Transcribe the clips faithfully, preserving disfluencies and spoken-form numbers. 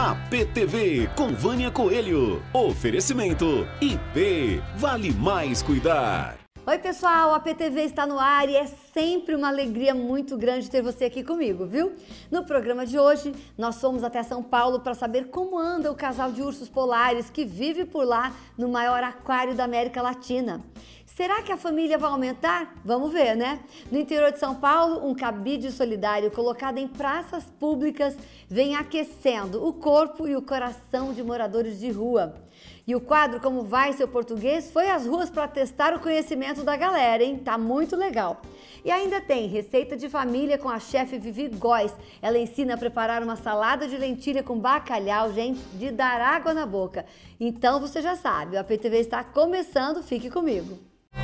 A P T V com Vânia Coelho. Oferecimento I P. Vale mais cuidar. Oi pessoal, a P T V está no ar e é sempre uma alegria muito grande ter você aqui comigo, viu? No programa de hoje, nós fomos até São Paulo para saber como anda o casal de ursos polares que vive por lá no maior aquário da América Latina. Será que a família vai aumentar? Vamos ver, né? No interior de São Paulo, um cabide solidário colocado em praças públicas vem aquecendo o corpo e o coração de moradores de rua. E o quadro Como Vai Seu Português foi às ruas para testar o conhecimento da galera, hein? Tá muito legal. E ainda tem receita de família com a chefe Vivi Góes. Ela ensina a preparar uma salada de lentilha com bacalhau, gente, de dar água na boca. Então você já sabe, a P T V está começando, fique comigo.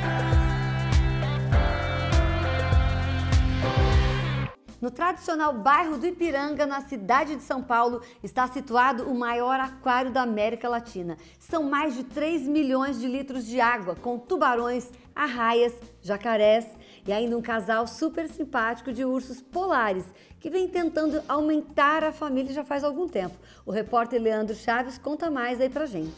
No tradicional bairro do Ipiranga, na cidade de São Paulo, está situado o maior aquário da América Latina. São mais de três milhões de litros de água, com tubarões, arraias, jacarés e ainda um casal super simpático de ursos polares, que vem tentando aumentar a família já faz algum tempo. O repórter Leandro Chaves conta mais aí pra gente.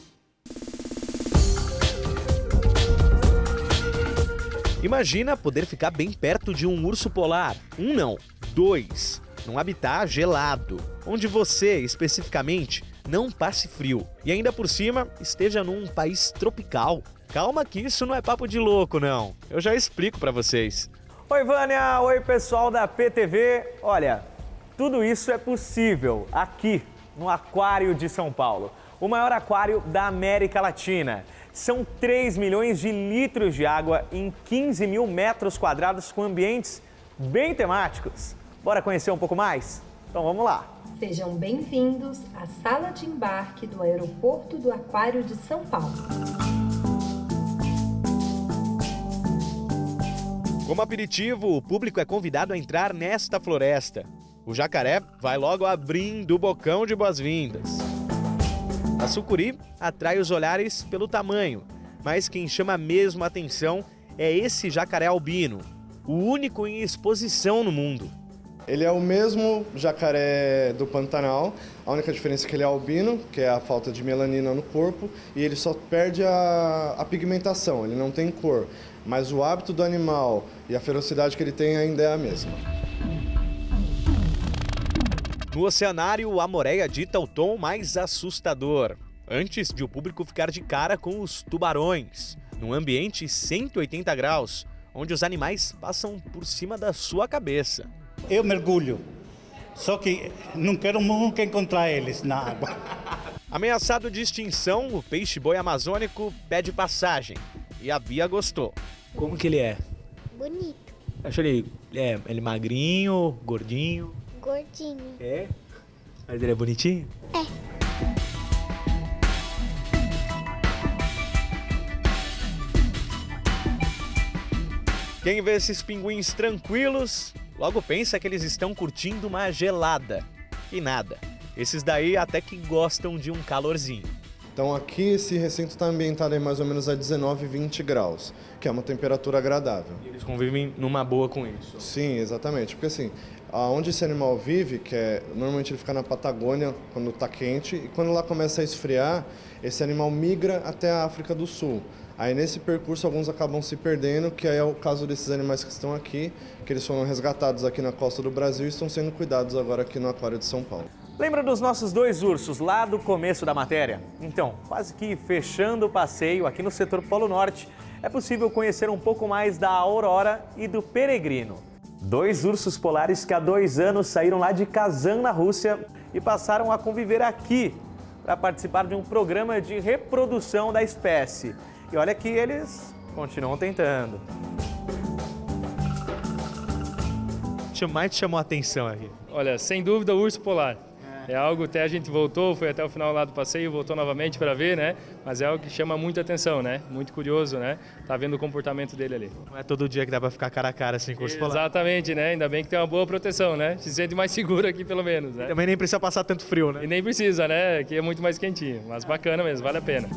Imagina poder ficar bem perto de um urso polar. Um não, dois. Num habitat gelado, onde você, especificamente, não passe frio. E ainda por cima, esteja num país tropical. Calma que isso não é papo de louco, não. Eu já explico pra vocês. Oi, Vânia! Oi, pessoal da P T V. Olha, tudo isso é possível aqui, no Aquário de São Paulo. O maior aquário da América Latina. São três milhões de litros de água em quinze mil metros quadrados com ambientes bem temáticos. Bora conhecer um pouco mais? Então vamos lá! Sejam bem-vindos à sala de embarque do Aeroporto do Aquário de São Paulo. Como aperitivo, o público é convidado a entrar nesta floresta. O jacaré vai logo abrindo o bocão de boas-vindas. A sucuri atrai os olhares pelo tamanho, mas quem chama mesmo a atenção é esse jacaré albino, o único em exposição no mundo. Ele é o mesmo jacaré do Pantanal, a única diferença é que ele é albino, que é a falta de melanina no corpo, e ele só perde a, a pigmentação, ele não tem cor, mas o hábito do animal e a ferocidade que ele tem ainda é a mesma. No oceanário, a moreia dita o tom mais assustador, antes de o público ficar de cara com os tubarões, num ambiente cento e oitenta graus, onde os animais passam por cima da sua cabeça. Eu mergulho, só que não quero nunca encontrar eles na água. Ameaçado de extinção, o peixe-boi amazônico pede passagem, e a Bia gostou. Como que ele é? Bonito. Acho ele, é, ele magrinho, gordinho? Gordinho. É? Mas ele é bonitinho? É. Quem vê esses pinguins tranquilos, logo pensa que eles estão curtindo uma gelada. E nada, esses daí até que gostam de um calorzinho. Então aqui esse recinto está ambientado em mais ou menos a dezenove, vinte graus, que é uma temperatura agradável. E eles convivem numa boa com isso? Sim, exatamente, porque assim, onde esse animal vive, que é, normalmente ele fica na Patagônia quando está quente, e quando lá começa a esfriar, esse animal migra até a África do Sul. Aí nesse percurso alguns acabam se perdendo, que aí é o caso desses animais que estão aqui, que eles foram resgatados aqui na costa do Brasil e estão sendo cuidados agora aqui no Aquário de São Paulo. Lembra dos nossos dois ursos lá do começo da matéria? Então, quase que fechando o passeio aqui no setor Polo Norte, é possível conhecer um pouco mais da Aurora e do Peregrino. Dois ursos polares que há dois anos saíram lá de Kazan, na Rússia, e passaram a conviver aqui para participar de um programa de reprodução da espécie. E olha que eles continuam tentando. O que mais te chamou a atenção aqui? Olha, sem dúvida o urso polar. É algo, até a gente voltou, foi até o final lá do passeio, voltou novamente para ver, né? Mas é algo que chama muita atenção, né? Muito curioso, né? Tá vendo o comportamento dele ali. Não é todo dia que dá para ficar cara a cara assim com o urso polar. Exatamente, né? Ainda bem que tem uma boa proteção, né? Se sente mais seguro aqui pelo menos, né? E também nem precisa passar tanto frio, né? E nem precisa, né? Aqui é muito mais quentinho, mas bacana mesmo, vale a pena.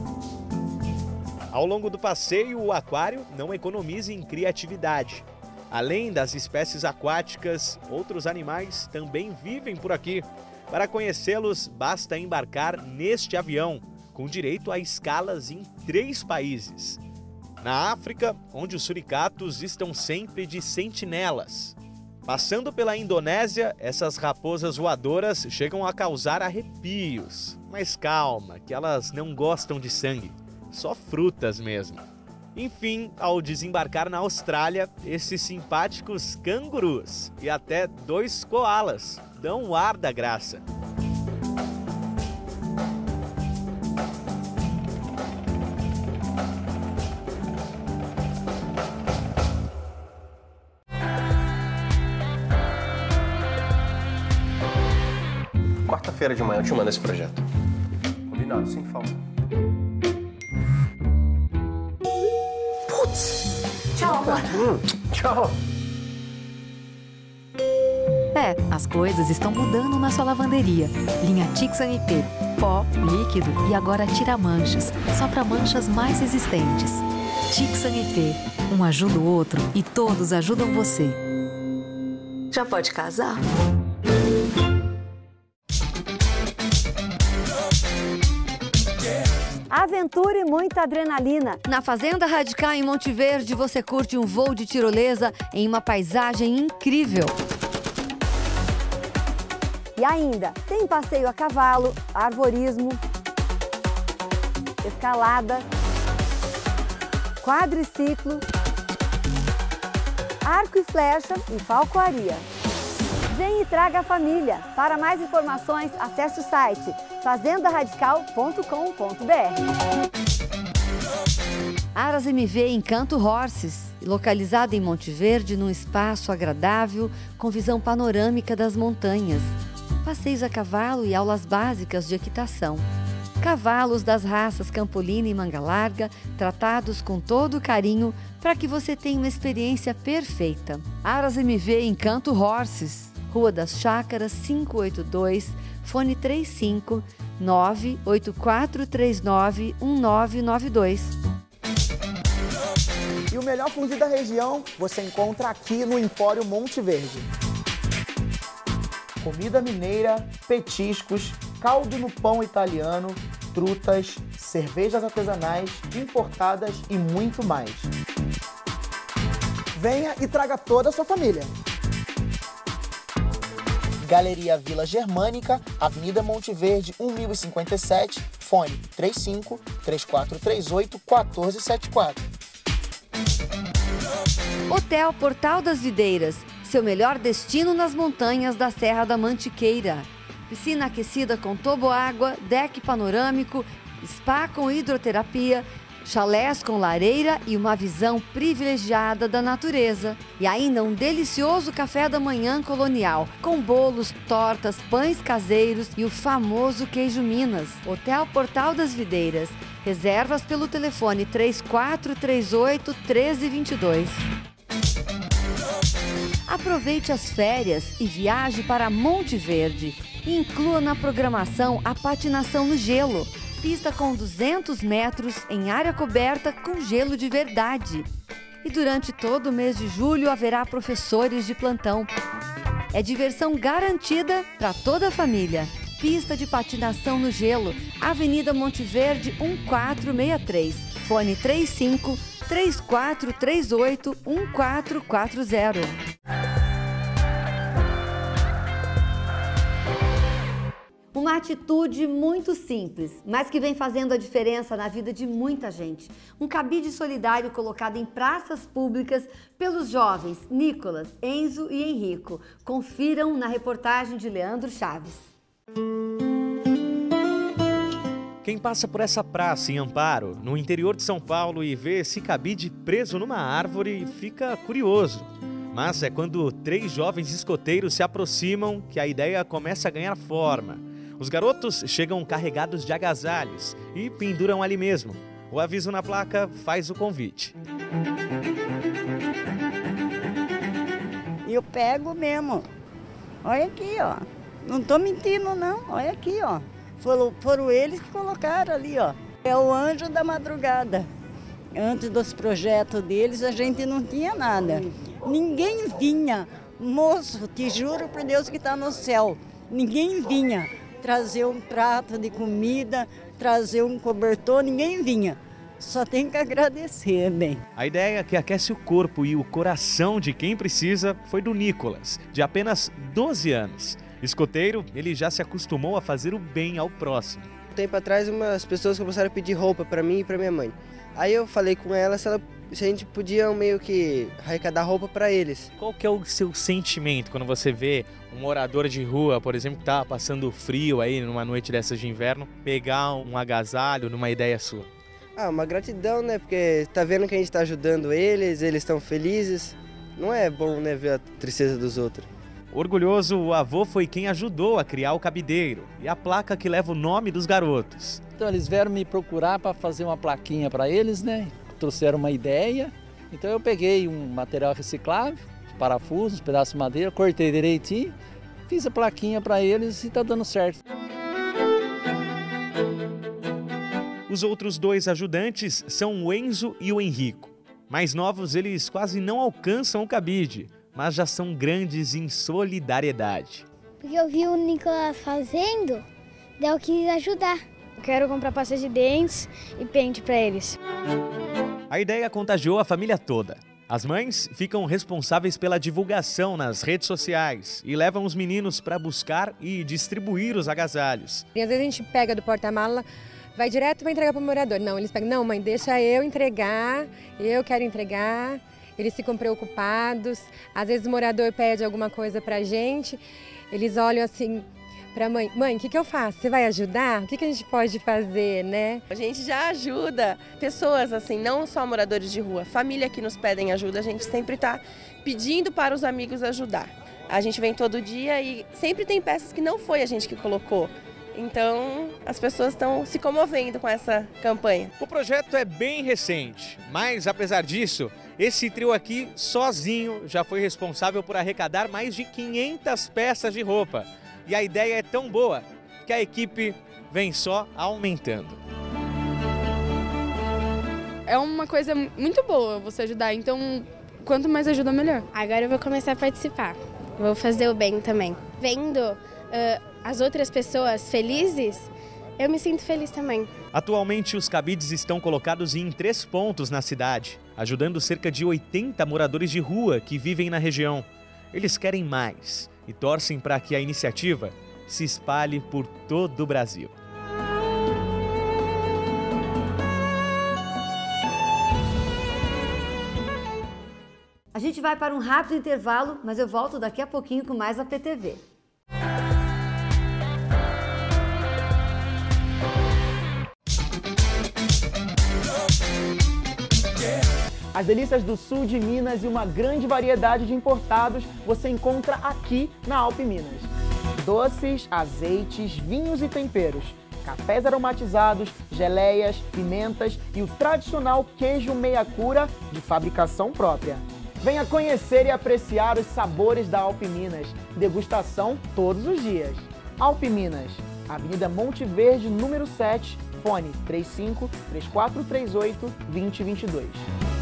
Ao longo do passeio, o aquário não economiza em criatividade. Além das espécies aquáticas, outros animais também vivem por aqui. Para conhecê-los, basta embarcar neste avião, com direito a escalas em três países. Na África, onde os suricatos estão sempre de sentinelas. Passando pela Indonésia, essas raposas voadoras chegam a causar arrepios. Mas calma, que elas não gostam de sangue, só frutas mesmo. Enfim, ao desembarcar na Austrália, esses simpáticos cangurus e até dois koalas dão o ar da graça. Quarta-feira de manhã eu te mando esse projeto. Combinado, sem falta. Putz! Tchau, amor. Hum, tchau. É, as coisas estão mudando na sua lavanderia. Linha Tixan I P. Pó, líquido e agora tira manchas. Só para manchas mais resistentes. Tixan I P. Um ajuda o outro e todos ajudam você. Já pode casar? Aventura e muita adrenalina. Na Fazenda Radical em Monte Verde, você curte um voo de tirolesa em uma paisagem incrível. E ainda, tem passeio a cavalo, arvorismo, escalada, quadriciclo, arco e flecha e falcoaria. Vem e traga a família. Para mais informações, acesse o site fazenda radical ponto com ponto br. Aras M V Encanto Horses, localizado em Monte Verde, num espaço agradável com visão panorâmica das montanhas. Passeios a cavalo e aulas básicas de equitação. Cavalos das raças Campolina e Manga Larga, tratados com todo carinho para que você tenha uma experiência perfeita. Aras M V Encanto Horses, Rua das Chácaras, quinhentos e oitenta e dois, fone trinta e cinco, nove oito quatro três nove, um nove nove dois. E o melhor fundi da região você encontra aqui no Empório Monte Verde. Comida mineira, petiscos, caldo no pão italiano, trutas, cervejas artesanais, importadas e muito mais. Venha e traga toda a sua família. Galeria Vila Germânica, Avenida Monte Verde, mil e cinquenta e sete, fone trinta e cinco, três quatro três oito, um quatro sete quatro. Hotel Portal das Videiras, seu melhor destino nas montanhas da Serra da Mantiqueira. Piscina aquecida com toboágua, deck panorâmico, spa com hidroterapia, chalés com lareira e uma visão privilegiada da natureza. E ainda um delicioso café da manhã colonial, com bolos, tortas, pães caseiros e o famoso queijo Minas. Hotel Portal das Videiras. Reservas pelo telefone três quatro três oito, um três dois dois. Aproveite as férias e viaje para Monte Verde. Inclua na programação a patinação no gelo. Pista com duzentos metros em área coberta com gelo de verdade. E durante todo o mês de julho haverá professores de plantão. É diversão garantida para toda a família. Pista de patinação no gelo, Avenida Monte Verde, quatorze sessenta e três. Fone trinta e cinco, três quatro três oito, um quatro quatro zero. Uma atitude muito simples, mas que vem fazendo a diferença na vida de muita gente. Um cabide solidário colocado em praças públicas pelos jovens Nicolas, Enzo e Henrico. Confiram na reportagem de Leandro Chaves. Quem passa por essa praça em Amparo, no interior de São Paulo, e vê esse cabide preso numa árvore, fica curioso. Mas é quando três jovens escoteiros se aproximam que a ideia começa a ganhar forma. Os garotos chegam carregados de agasalhos e penduram ali mesmo. O aviso na placa faz o convite. Eu pego mesmo. Olha aqui, ó. Não tô mentindo, não. Olha aqui, ó. Foram, foram eles que colocaram ali, ó. É o anjo da madrugada. Antes dos projetos deles, a gente não tinha nada. ninguém vinha. Moço, te juro por Deus que está no céu, ninguém vinha trazer um prato de comida, trazer um cobertor, ninguém vinha. Só tem que agradecer, bem. A ideia que aquece o corpo e o coração de quem precisa foi do Nicolas, de apenas doze anos. Escoteiro, ele já se acostumou a fazer o bem ao próximo. Um tempo atrás, umas pessoas começaram a pedir roupa para mim e para minha mãe. Aí eu falei com ela se, ela se a gente podia meio que arrecadar roupa para eles. Qual que é o seu sentimento quando você vê um morador de rua, por exemplo, que está passando frio aí numa noite dessas de inverno, pegar um agasalho numa ideia sua? Ah, uma gratidão, né? Porque tá vendo que a gente está ajudando eles, eles estão felizes. Não é bom, né, ver a tristeza dos outros. Orgulhoso, o avô foi quem ajudou a criar o cabideiro e a placa que leva o nome dos garotos. Então eles vieram me procurar para fazer uma plaquinha para eles, né? Trouxeram uma ideia. Então eu peguei um material reciclável, parafusos, pedaços de madeira, cortei direitinho, fiz a plaquinha para eles e tá dando certo. Os outros dois ajudantes são o Enzo e o Henrico. Mais novos, eles quase não alcançam o cabide, mas já são grandes em solidariedade. Porque eu vi o Nicolas fazendo, daí eu quis ajudar. Eu quero comprar pasta de dentes e pente para eles. A ideia contagiou a família toda. As mães ficam responsáveis pela divulgação nas redes sociais e levam os meninos para buscar e distribuir os agasalhos. E às vezes a gente pega do porta-mala, vai direto para entregar para o morador. Não, eles pegam, não, mãe, deixa eu entregar, eu quero entregar. Eles ficam preocupados. Às vezes o morador pede alguma coisa para a gente, eles olham assim para a mãe, mãe, o que, que eu faço? Você vai ajudar? O que, que a gente pode fazer, né? A gente já ajuda pessoas assim, não só moradores de rua, família que nos pedem ajuda, a gente sempre está pedindo para os amigos ajudar. A gente vem todo dia e sempre tem peças que não foi a gente que colocou. Então, as pessoas estão se comovendo com essa campanha. O projeto é bem recente, mas apesar disso, esse trio aqui, sozinho, já foi responsável por arrecadar mais de quinhentas peças de roupa. E a ideia é tão boa que a equipe vem só aumentando. É uma coisa muito boa você ajudar, então quanto mais ajuda, melhor. Agora eu vou começar a participar, vou fazer o bem também. Vendo uh, as outras pessoas felizes, eu me sinto feliz também. Atualmente, os cabides estão colocados em três pontos na cidade, ajudando cerca de oitenta moradores de rua que vivem na região. Eles querem mais e torcem para que a iniciativa se espalhe por todo o Brasil. A gente vai para um rápido intervalo, mas eu volto daqui a pouquinho com mais a P T V. As delícias do sul de Minas e uma grande variedade de importados você encontra aqui na Alpe Minas. Doces, azeites, vinhos e temperos, cafés aromatizados, geleias, pimentas e o tradicional queijo meia cura de fabricação própria. Venha conhecer e apreciar os sabores da Alpe Minas. Degustação todos os dias. Alpe Minas, Avenida Monte Verde, número sete, fone três cinco, três quatro três oito, dois zero dois dois.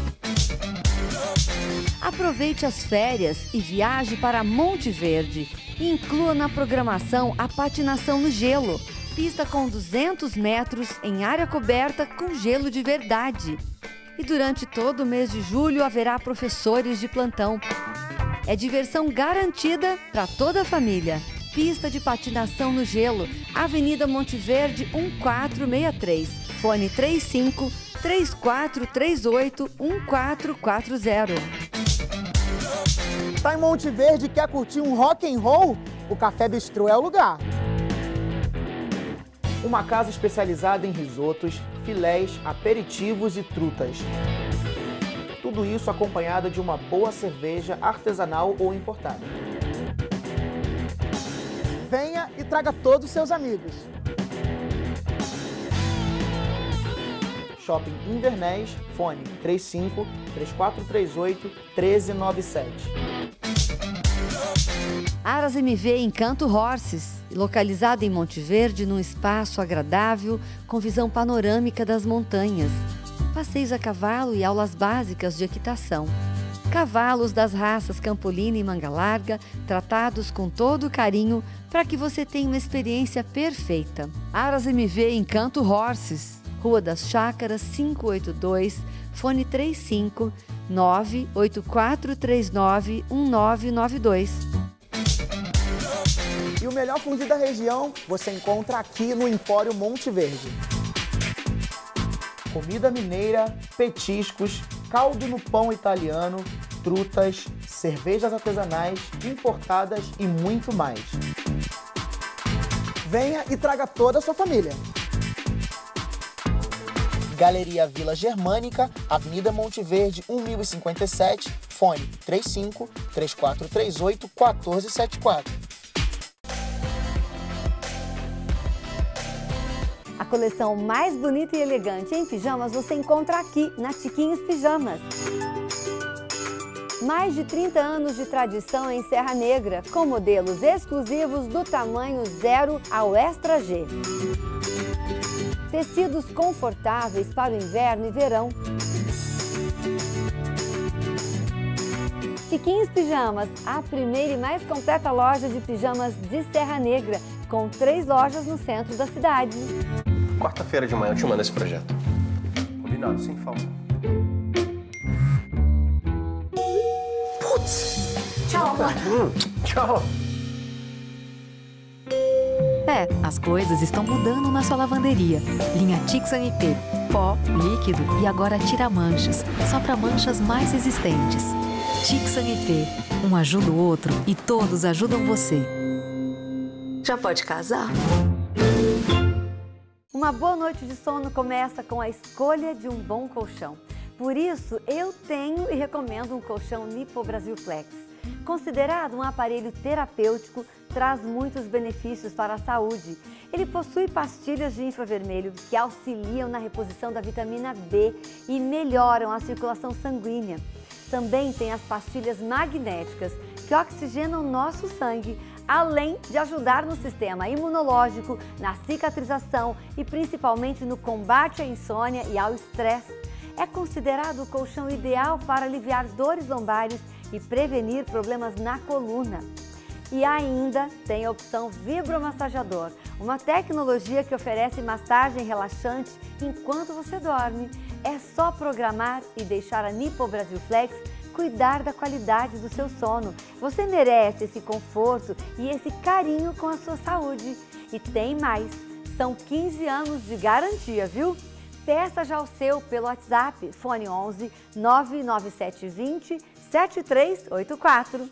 Aproveite as férias e viaje para Monte Verde. E inclua na programação a patinação no gelo. Pista com duzentos metros em área coberta com gelo de verdade. E durante todo o mês de julho haverá professores de plantão. É diversão garantida para toda a família. Pista de patinação no gelo, Avenida Monte Verde um quatro seis três, fone três cinco, três quatro três oito, um quatro quatro zero. Tá em Monte Verde e quer curtir um rock and roll? O Café Bistrô é o lugar. Uma casa especializada em risotos, filés, aperitivos e trutas. Tudo isso acompanhado de uma boa cerveja artesanal ou importada. Venha e traga todos os seus amigos. Shopping Inverness, fone três cinco, três quatro três oito, um três nove sete. Aras M V Encanto Horses, localizado em Monte Verde, num espaço agradável com visão panorâmica das montanhas. Passeios a cavalo e aulas básicas de equitação. Cavalos das raças Campolina e Manga Larga, tratados com todo carinho para que você tenha uma experiência perfeita. Aras M V Encanto Horses, Rua das Chácaras quinhentos e oitenta e dois, fone trinta e cinco, nove oito quatro três nove, um nove nove dois. E o melhor fundi da região você encontra aqui no Empório Monte Verde. Comida mineira, petiscos, caldo no pão italiano, trutas, cervejas artesanais, importadas e muito mais. Venha e traga toda a sua família. Galeria Vila Germânica, Avenida Monte Verde, mil e cinquenta e sete, fone trinta e cinco, três quatro três oito, um quatro sete quatro. A coleção mais bonita e elegante em pijamas você encontra aqui na Tiquinhos Pijamas. Mais de trinta anos de tradição em Serra Negra, com modelos exclusivos do tamanho zero ao Extra G. Tecidos confortáveis para o inverno e verão. Tiquinhos Pijamas, a primeira e mais completa loja de pijamas de Serra Negra, com três lojas no centro da cidade. Quarta-feira de manhã eu te mando esse projeto. Combinado, sem falta. Putz! Tchau, amor. Hum, tchau. É, as coisas estão mudando na sua lavanderia. Linha Tixan I P, pó, líquido e agora tira manchas, só para manchas mais resistentes. Tixan I P, um ajuda o outro e todos ajudam você. Já pode casar? Uma boa noite de sono começa com a escolha de um bom colchão. Por isso, eu tenho e recomendo um colchão Nipo Brasil Flex. Considerado um aparelho terapêutico, traz muitos benefícios para a saúde. Ele possui pastilhas de infravermelho que auxiliam na reposição da vitamina B e melhoram a circulação sanguínea. Também tem as pastilhas magnéticas que oxigenam nosso sangue, além de ajudar no sistema imunológico, na cicatrização e principalmente no combate à insônia e ao estresse. É considerado o colchão ideal para aliviar dores lombares e prevenir problemas na coluna. E ainda tem a opção vibromassageador, uma tecnologia que oferece massagem relaxante enquanto você dorme. É só programar e deixar a Nipo Brasil Flex cuidar da qualidade do seu sono. Você merece esse conforto e esse carinho com a sua saúde. E tem mais, são quinze anos de garantia, viu? Peça já o seu pelo WhatsApp, fone onze, nove nove sete dois zero, sete três oito quatro.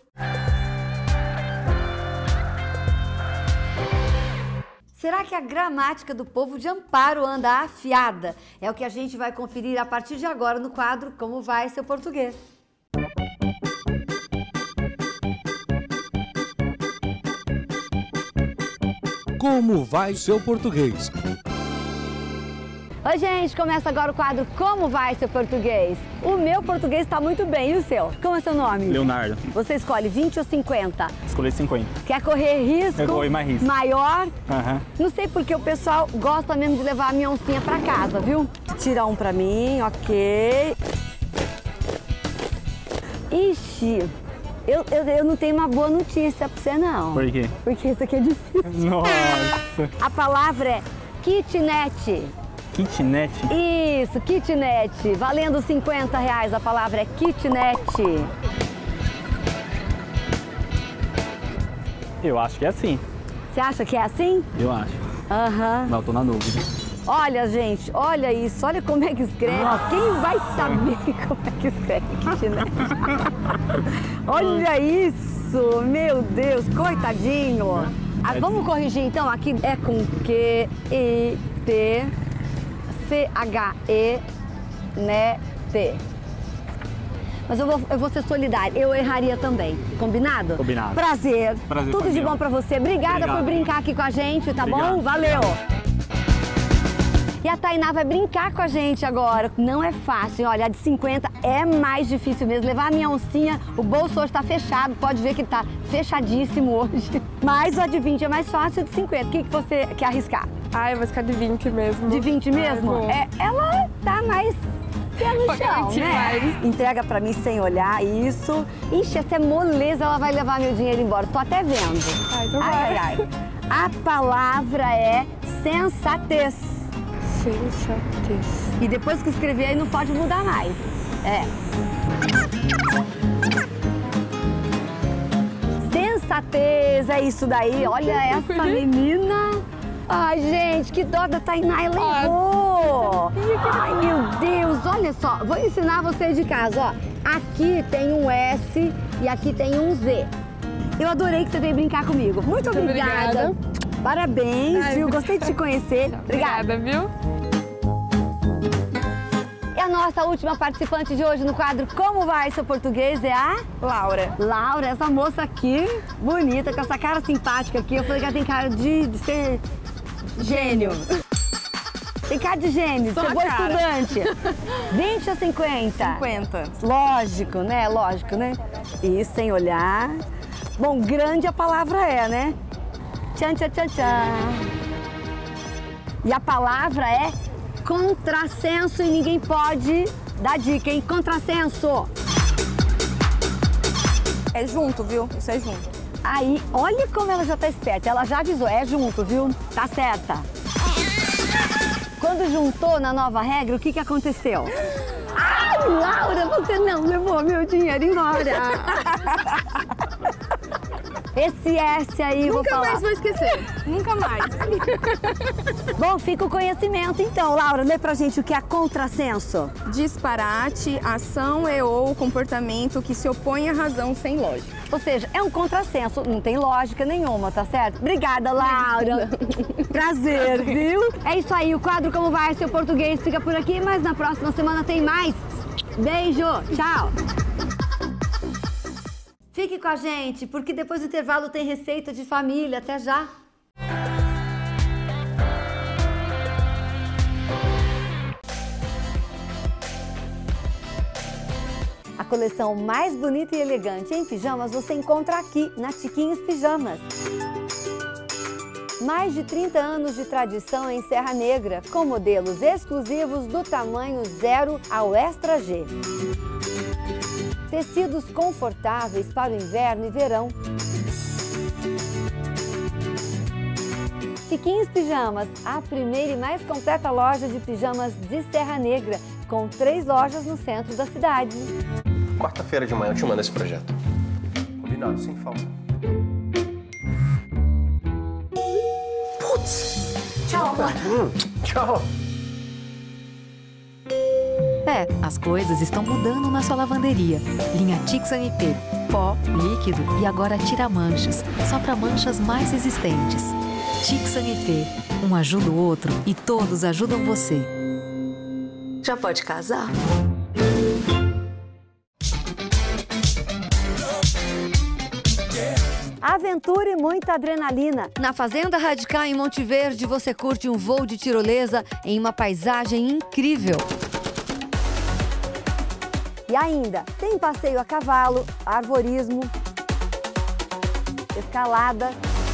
Será que a gramática do povo de Amparo anda afiada? É o que a gente vai conferir a partir de agora no quadro Como Vai Seu Português. Como vai seu português? Oi, gente, começa agora o quadro Como Vai Seu Português? O meu português está muito bem, e o seu? Como é seu nome? Leonardo. Você escolhe vinte ou cinquenta? Escolhi cinquenta. Quer correr risco? Eu vou mais risco. Maior? Aham. Não sei porque o pessoal gosta mesmo de levar a minha oncinha pra casa, viu? Tira um pra mim, ok. Ixi, eu, eu, eu não tenho uma boa notícia pra você, não. Por quê? Porque isso aqui é difícil. Nossa. A palavra é kitnet. Kitnet? Isso, kitnet. Valendo cinquenta reais, a palavra é kitnet. Eu acho que é assim. Você acha que é assim? Eu acho. Aham. Mas eu tô na dúvida. Olha, gente, olha isso, olha como é que escreve. Nossa. Quem vai saber como é que escreve kitnet? Olha isso, meu Deus, coitadinho. Ah, vamos corrigir então, aqui é com Q, I, T, C, H, E, né, T. Mas eu vou, eu vou ser solidária, eu erraria também. Combinado? Combinado. Prazer. Prazer. Tudo de meu. bom pra você. Obrigada Obrigado. por brincar aqui com a gente, tá Obrigado. bom? Valeu. E a Tainá vai brincar com a gente agora. Não é fácil, olha, a de cinquenta é mais difícil mesmo. Levar a minha oncinha, o bolso hoje tá fechado, pode ver que ele tá fechadíssimo hoje. Mas a de vinte é mais fácil, a de cinquenta. O que, que você quer arriscar? Ah, eu vou ficar de vinte mesmo. De vinte mesmo? Ah, é, ela tá mais Pé no chão, né? Entrega pra mim sem olhar, isso. Ixi, essa é moleza, ela vai levar meu dinheiro embora. Tô até vendo. Ai, então ai, vai. ai, ai. A palavra é sensatez. Sensatez. E depois que escrever aí não pode mudar mais. É. Sensatez, é isso daí. Olha essa menina. Ai, gente, que dó da Tainá, ela errou. Ai, meu Deus, olha só. Vou ensinar vocês de casa, ó. Aqui tem um S e aqui tem um Z. Eu adorei que você veio brincar comigo. Muito obrigada. Obrigada. Parabéns, Ai, viu? Gostei de te conhecer. Obrigada. Obrigada, viu? E a nossa última participante de hoje no quadro Como Vai Seu Português é a... Laura. Laura, essa moça aqui, bonita, com essa cara simpática aqui. Eu falei que ela tem cara de, de ser gênio. Tem cara de gênio, Só de ser a boa cara. estudante. vinte ou cinquenta? cinquenta. Lógico, né? Lógico, né? Isso, sem olhar. Bom, grande a palavra é, né? Tchan, tchan, tchan, tchan. E a palavra é contrassenso e ninguém pode dar dica, hein? Contrassenso. É junto, viu? Isso é junto. Aí, olha como ela já tá esperta. Ela já avisou, é junto, viu? Tá certa. Quando juntou na nova regra, o que que aconteceu? Ai, Laura, você não levou meu dinheiro embora. Esse S aí, vou Nunca falar. mais vou esquecer. Nunca mais. Bom, fica o conhecimento então. Laura, lê pra gente o que é contrassenso. Disparate, ação e ou comportamento que se opõe à razão sem lógica. Ou seja, é um contrassenso, não tem lógica nenhuma, tá certo? Obrigada, Laura. Prazer, viu? É isso aí, o quadro Como Vai Seu Português fica por aqui, mas na próxima semana tem mais. Beijo, tchau. Fique com a gente, porque depois do intervalo tem receita de família. Até já. A coleção mais bonita e elegante em pijamas você encontra aqui na Tiquinhos Pijamas. Mais de trinta anos de tradição em Serra Negra, com modelos exclusivos do tamanho zero ao extra G. Tecidos confortáveis para o inverno e verão. Tiquinhos Pijamas, a primeira e mais completa loja de pijamas de Serra Negra, com três lojas no centro da cidade. Quarta-feira de manhã eu te mando esse projeto. Combinado, sem falta. Putz! Tchau, amor. Hum, tchau. É, as coisas estão mudando na sua lavanderia. Linha Tixan I P, pó, líquido e agora tira manchas, só para manchas mais resistentes. Tixan I P, um ajuda o outro e todos ajudam você. Já pode casar? Aventura e muita adrenalina. Na Fazenda Radical em Monte Verde, você curte um voo de tirolesa em uma paisagem incrível. E ainda, tem passeio a cavalo, arvorismo, escalada,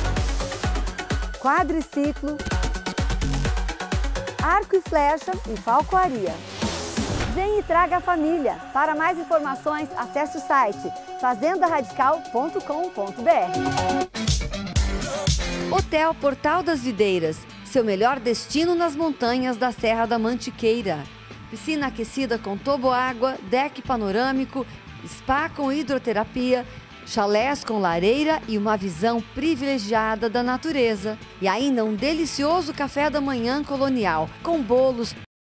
quadriciclo, arco e flecha e falcoaria. Vem e traga a família. Para mais informações, acesse o site fazenda radical ponto com ponto br. Hotel Portal das Videiras, seu melhor destino nas montanhas da Serra da Mantiqueira. Piscina aquecida com toboágua, deck panorâmico, spa com hidroterapia, chalés com lareira e uma visão privilegiada da natureza. E ainda um delicioso café da manhã colonial, com bolos,